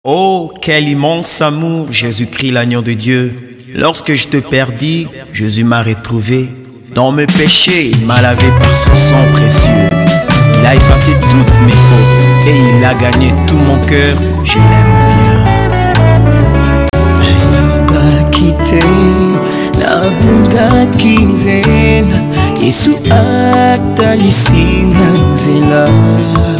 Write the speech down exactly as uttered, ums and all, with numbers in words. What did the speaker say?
Oh, quel immense amour, Jésus-Christ, l'agneau de Dieu. Lorsque je te perdis, Jésus m'a retrouvé. Dans mes péchés, il m'a lavé par son sang précieux. Il a effacé toutes mes fautes et il a gagné tout mon cœur. Je l'aime bien. Bakite na bunga kizena Yesu atalisinga nzela.